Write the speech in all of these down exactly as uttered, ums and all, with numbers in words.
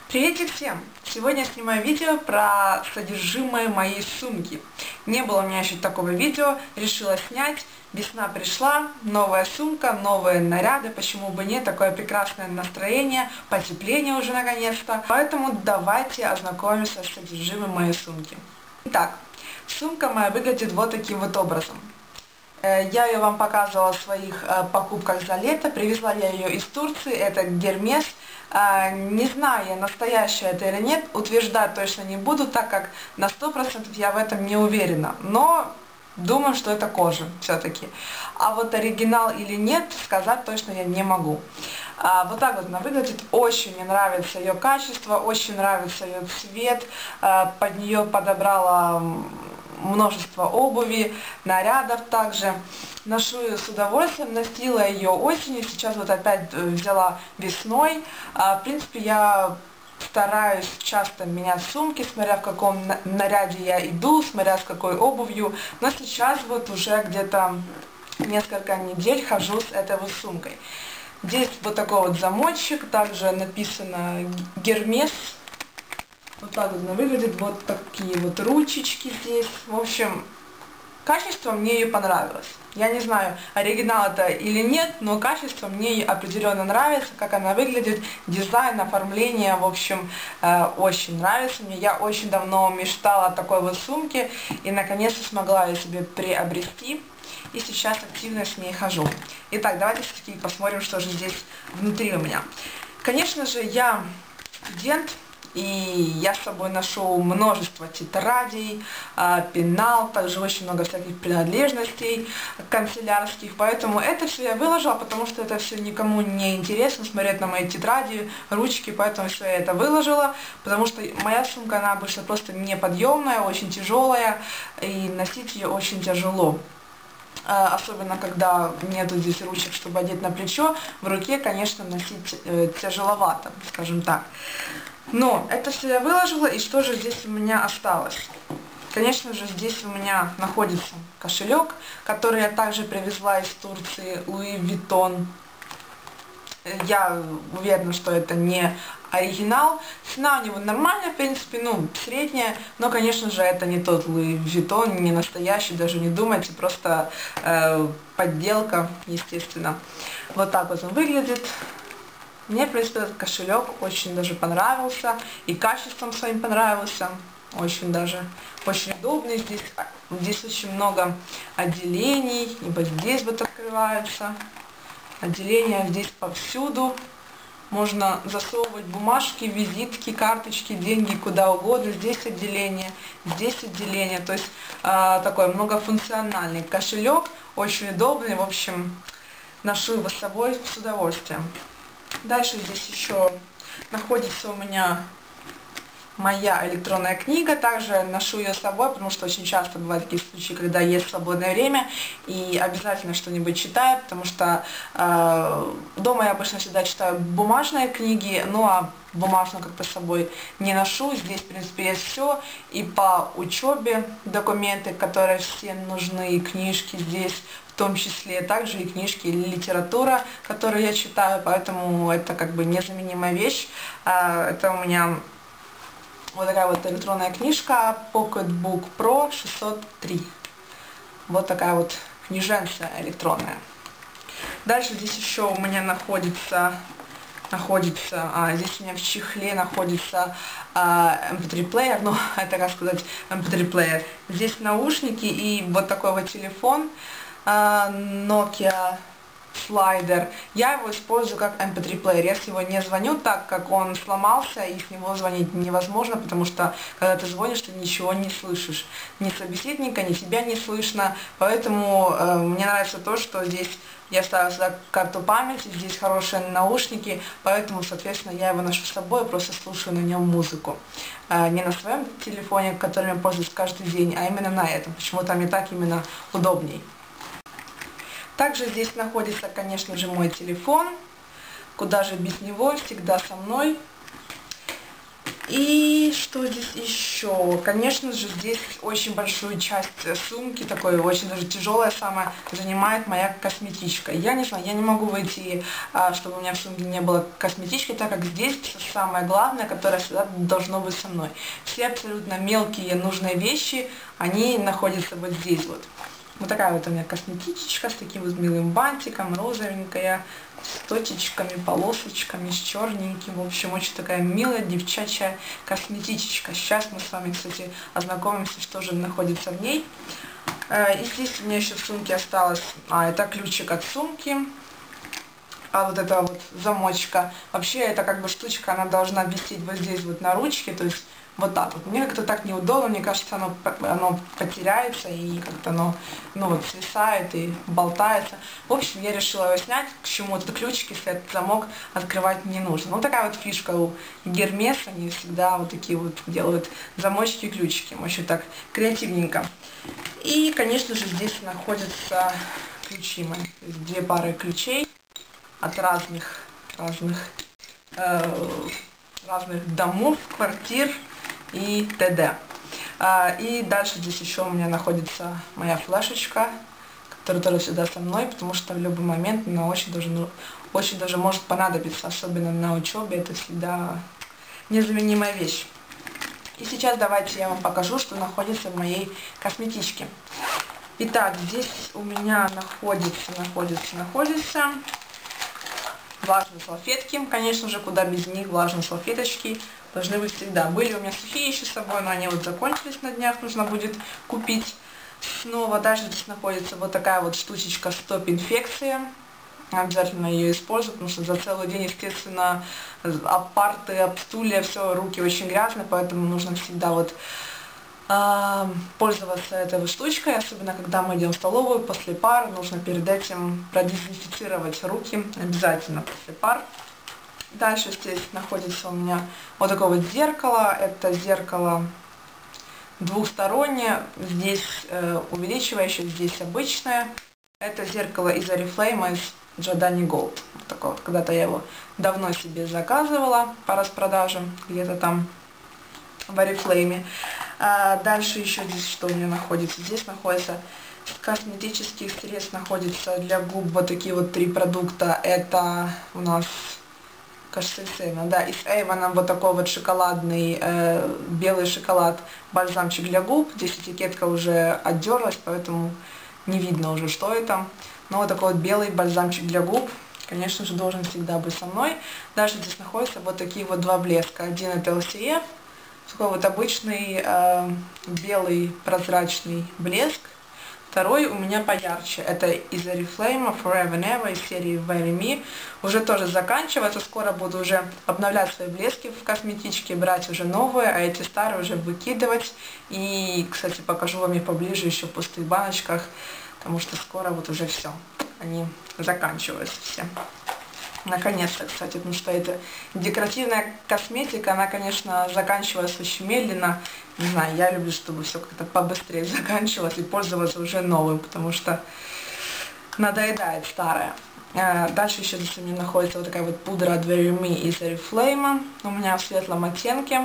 Приветик всем! Сегодня я снимаю видео про содержимое моей сумки. Не было у меня еще такого видео, решила снять. Весна пришла, новая сумка, новые наряды, почему бы нет, такое прекрасное настроение, потепление уже наконец-то. Поэтому давайте ознакомимся с содержимым моей сумки. Итак, сумка моя выглядит вот таким вот образом. Я ее вам показывала в своих покупках за лето, привезла я ее из Турции, это Гермес. Не знаю, настоящая это или нет, утверждать точно не буду, так как на сто процентов я в этом не уверена, но думаю, что это кожа все-таки. А вот оригинал или нет, сказать точно я не могу. Вот так вот она выглядит, очень мне нравится ее качество, очень нравится ее цвет, под нее подобрала множество обуви, нарядов также. Ношу ее с удовольствием, носила ее осенью, сейчас вот опять взяла весной. В принципе, я стараюсь часто менять сумки, смотря в каком наряде я иду, смотря с какой обувью. Но сейчас вот уже где-то несколько недель хожу с этой вот сумкой. Здесь вот такой вот замочек, также написано Гермес. Вот так вот она выглядит, вот такие вот ручечки здесь. В общем, качество мне ее понравилось. Я не знаю, оригинал это или нет, но качество мне определенно нравится, как она выглядит, дизайн, оформление, в общем, э, очень нравится мне. Я очень давно мечтала о такой вот сумке и наконец-то смогла ее себе приобрести. И сейчас активно с ней хожу. Итак, давайте все-таки посмотрим, что же здесь внутри у меня. Конечно же, я студент. И я с собой ношу множество тетрадей, пенал, также очень много всяких принадлежностей канцелярских. Поэтому это все я выложила, потому что это все никому не интересно смотреть на мои тетради, ручки, поэтому все я это выложила. Потому что моя сумка, она обычно просто неподъемная, очень тяжелая, и носить ее очень тяжело. Особенно, когда нету здесь ручек, чтобы одеть на плечо, в руке, конечно, носить э, тяжеловато, скажем так. Но это все я выложила, и что же здесь у меня осталось? Конечно же, здесь у меня находится кошелек, который я также привезла из Турции, Louis Vuitton. Я уверена, что это не оригинал. Цена у него нормальная, в принципе, ну, средняя, но, конечно же, это не тот Louis Vuitton, не настоящий, даже не думайте, просто э, подделка, естественно. Вот так вот он выглядит. Мне, в принципе, этот кошелек очень даже понравился, и качеством своим понравился, очень даже, очень удобный. Здесь, здесь очень много отделений, и вот здесь вот открывается. Отделения здесь повсюду. Можно засовывать бумажки, визитки, карточки, деньги куда угодно. Здесь отделение, здесь отделение. То есть э, такой многофункциональный кошелек, очень удобный. В общем, ношу его с собой с удовольствием. Дальше здесь еще находится у меня моя электронная книга, также ношу ее с собой, потому что очень часто бывают такие случаи, когда есть свободное время, и обязательно что-нибудь читаю, потому что э, дома я обычно всегда читаю бумажные книги, ну а бумажную как-то с собой не ношу. Здесь, в принципе, есть все, и по учебе документы, которые всем нужны, и книжки здесь, в том числе также и книжки или литература, которую я читаю, поэтому это как бы незаменимая вещь. Э, это у меня вот такая вот электронная книжка Pocketbook Pro шестьсот три. Вот такая вот книженция электронная. Дальше здесь еще у меня находится, находится а, здесь у меня в чехле находится а, эм пи три плеер, ну это как сказать эм пи три плеер. Здесь наушники и вот такой вот телефон а, Nokia слайдер. Я его использую как эм пи три плеер. Я с него не звоню, так как он сломался, и с него звонить невозможно, потому что когда ты звонишь, ты ничего не слышишь. Ни собеседника, ни тебя не слышно. Поэтому э, мне нравится то, что здесь я ставлю сюда карту памяти, здесь хорошие наушники, поэтому, соответственно, я его ношу с собой и просто слушаю на нем музыку. Э, не на своем телефоне, которым я пользуюсь каждый день, а именно на этом. Почему-то мне так именно удобней. Также здесь находится, конечно же, мой телефон, куда же без него, всегда со мной. И что здесь еще? Конечно же, здесь очень большую часть сумки, такой очень даже тяжелая самая, занимает моя косметичка. Я не знаю, я не могу войти, чтобы у меня в сумке не было косметички, так как здесь самое главное, которое всегда должно быть со мной. Все абсолютно мелкие нужные вещи, они находятся вот здесь вот. Вот такая вот у меня косметичка с таким вот милым бантиком, розовенькая, с точечками, полосочками, с черненьким. В общем, очень такая милая девчачья косметичка. Сейчас мы с вами, кстати, ознакомимся, что же находится в ней. И здесь у меня еще в сумке осталось, а, это ключик от сумки. А вот эта вот замочка. Вообще, эта как бы штучка, она должна висеть вот здесь вот на ручке, то есть вот так вот. Мне как-то так неудобно, мне кажется, оно, оно потеряется и как-то оно, ну вот, свисает и болтается. В общем, я решила его снять, к чему этот ключик, если этот замок открывать не нужно. Ну, такая вот фишка у Гермес, они всегда вот такие вот делают замочки и ключики. Очень так креативненько. И, конечно же, здесь находятся ключи мои. То есть две пары ключей от разных, разных, э, разных домов, квартир и т.д. И дальше здесь еще у меня находится моя флешечка, которая тоже всегда со мной, потому что в любой момент она очень даже, ну, очень даже может понадобиться, особенно на учебе, это всегда незаменимая вещь. И сейчас давайте я вам покажу, что находится в моей косметичке. Итак, здесь у меня находится, находится, находится влажные салфетки, конечно же, куда без них, влажные салфеточки должны быть всегда. Были у меня сухие еще с собой, но они вот закончились на днях, нужно будет купить снова. Дальше здесь находится вот такая вот штучечка стоп-инфекция. Обязательно ее использовать, потому что за целый день, естественно, об парты, об стулья, все, руки очень грязные, поэтому нужно всегда вот пользоваться этой штучкой, особенно когда мы идем в столовую после пар, нужно перед этим продезинфицировать руки обязательно после пар. Дальше здесь находится у меня вот такое вот зеркало, это зеркало двухстороннее, здесь э, увеличивающее, здесь обычное. Это зеркало из Oriflame, из Giordani Gold. Вот такое вот. Когда-то я его давно себе заказывала по распродаже, где-то там в Oriflame. А дальше еще здесь что у меня находится? Здесь находится косметических средств, находится для губ вот такие вот три продукта. Это у нас, кажется, из Avon, да, из Avon вот такой вот шоколадный, э, белый шоколад, бальзамчик для губ. Здесь этикетка уже отдерлась, поэтому не видно уже, что это. Но вот такой вот белый бальзамчик для губ, конечно же, должен всегда быть со мной. Дальше здесь находятся вот такие вот два блеска. Один это эл си эф, такой вот обычный э, белый прозрачный блеск. Второй у меня поярче. Это из Oriflame Forever Never из серии Very Me. Уже тоже заканчивается. Скоро буду уже обновлять свои блески в косметичке, брать уже новые, а эти старые уже выкидывать. И, кстати, покажу вам их поближе еще в пустых баночках, потому что скоро вот уже все. Они заканчиваются все. Наконец-то, кстати, потому что это декоративная косметика, она, конечно, заканчивается очень медленно. Не знаю, я люблю, чтобы все как-то побыстрее заканчивалось и пользоваться уже новым, потому что надоедает старое. Дальше еще здесь у меня находится вот такая вот пудра от Very Me из Oriflame. У меня в светлом оттенке.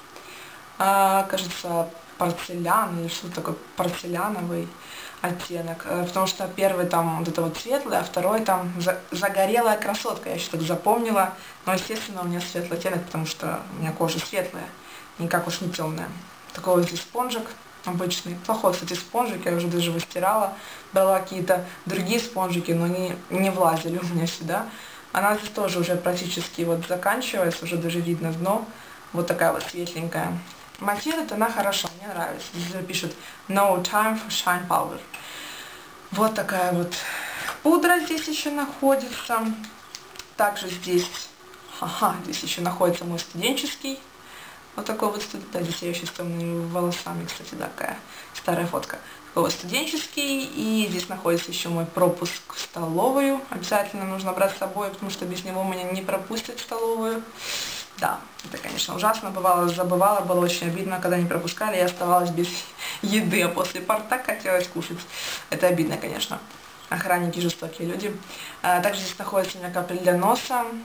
Кажется, порцелян или что-то такое, порцеляновый оттенок, потому что первый там вот это вот светлый, а второй там загорелая красотка, я еще так запомнила, но естественно у меня светлый оттенок, потому что у меня кожа светлая, никак уж не темная. Такой вот здесь спонжик обычный, плохой, кстати, спонжик, я уже даже выстирала, брала какие-то другие спонжики, но они не влазили у меня сюда. Она здесь тоже уже практически вот заканчивается, уже даже видно дно, вот такая вот светленькая. Матирует она хорошо, мне нравится. Здесь пишут No time for shine powder. Вот такая вот пудра здесь еще находится. Также здесь, ага, здесь еще находится мой студенческий. Вот такой вот, да, здесь я еще с темными волосами, кстати, такая старая фотка. Такой вот студенческий. И здесь находится еще мой пропуск в столовую. Обязательно нужно брать с собой, потому что без него меня не пропустят в столовую. Да, это, конечно, ужасно бывало, забывала, было очень обидно, когда не пропускали, я оставалась без еды, а после пар так хотелось кушать. Это обидно, конечно. Охранники жестокие люди. А, также здесь находится у меня капель для носа.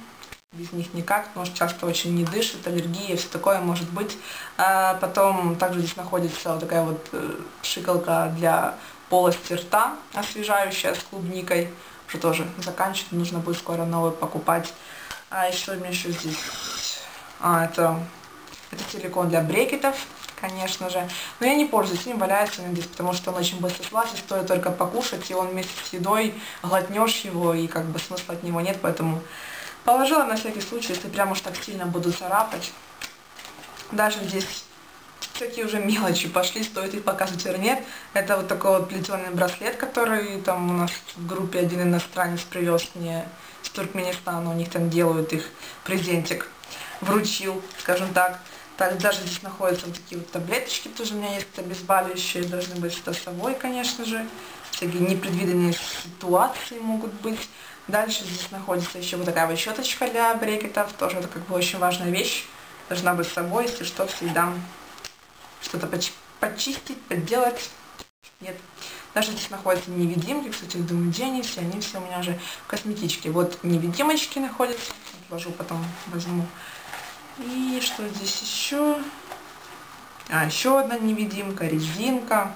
без них никак, потому что часто очень не дышит, аллергия, все такое может быть. А потом также здесь находится вот такая вот пшикалка для полости рта, освежающая с клубникой, что тоже заканчивать, нужно будет скоро новую покупать. А еще у меня еще здесь, а, это, это силикон для брекетов, конечно же, но я не пользуюсь им, валяется он здесь, потому что он очень быстро слазит, стоит только покушать, и он вместе с едой глотнешь его, и как бы смысла от него нет, поэтому положила на всякий случай, если прям уж так сильно буду царапать. Даже здесь всякие уже мелочи пошли, стоит их показывать или нет. Это вот такой вот плетеный браслет, который там у нас в группе один иностранец привез мне с Туркменистана, у них там делают их презентик, вручил, скажем так. Так, даже здесь находятся вот такие вот таблеточки, тоже у меня есть обезболивающие, должны быть с собой, конечно же. Всякие непредвиденные ситуации могут быть. Дальше здесь находится еще вот такая вот щеточка для брекетов, тоже это как бы очень важная вещь. Должна быть с собой, если что, всегда что-то почистить, подделать. Нет. Даже здесь находятся невидимки, кстати, думаю, где они все, они все у меня же в косметичке. Вот невидимочки находятся, отложу, потом возьму. И что здесь еще? А, еще одна невидимка, резинка.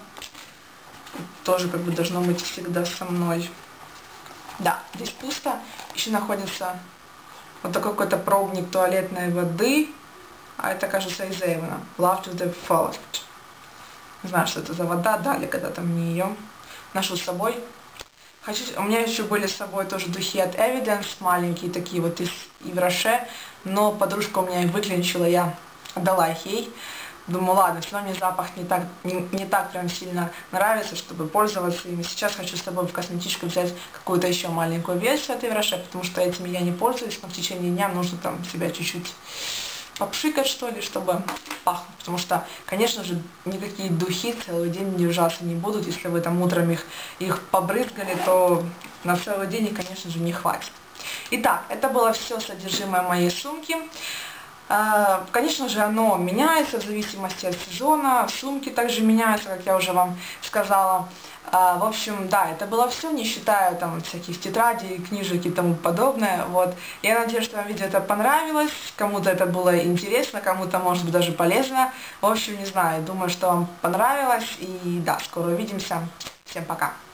Тоже как бы должно быть всегда со мной. Да, здесь пусто. Еще находится вот такой какой-то пробник туалетной воды. А это, кажется, из Эйвена. Love to the fullest. Не знаю, что это за вода. Дали когда-то мне ее. Ношу с собой. Хочу... У меня еще были с собой тоже духи от Evidence. Маленькие такие вот из Ив Роше. Но подружка у меня их выклинчила. Я отдала их ей. Думаю, ладно, все равно мне запах не так, не, не так прям сильно нравится, чтобы пользоваться ими. Сейчас хочу с собой в косметичку взять какую-то еще маленькую версию от Ив Роше, потому что этими я не пользуюсь, но в течение дня нужно там себя чуть-чуть попшикать, что ли, чтобы пахнуть. Потому что, конечно же, никакие духи целый день держаться не будут. Если вы там утром их, их побрызгали, то на целый день их, конечно же, не хватит. Итак, это было все содержимое моей сумки. Конечно же, оно меняется в зависимости от сезона, сумки также меняются, как я уже вам сказала. В общем, да, это было все, не считая там всяких тетрадей, книжек и тому подобное. Вот. Я надеюсь, что вам видео это понравилось, кому-то это было интересно, кому-то, может быть, даже полезно. В общем, не знаю, думаю, что вам понравилось. И да, скоро увидимся. Всем пока.